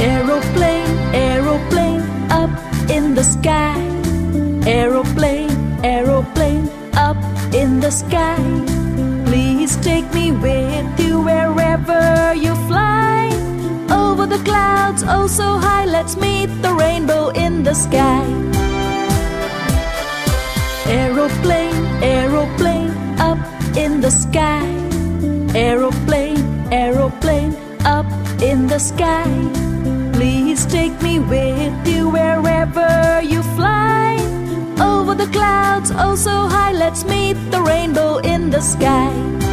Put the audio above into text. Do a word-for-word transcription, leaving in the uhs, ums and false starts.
Aeroplane, aeroplane, up in the sky. Aeroplane, aeroplane, up in the sky. Please take me with you wherever you fly. Over the clouds, oh so high, let's meet the rainbow in the sky. Aeroplane, aeroplane, up in the sky. Aeroplane, aeroplane, up in the sky. Please take me with you wherever you fly. Over the clouds, oh so high, let's meet the rainbow in the sky.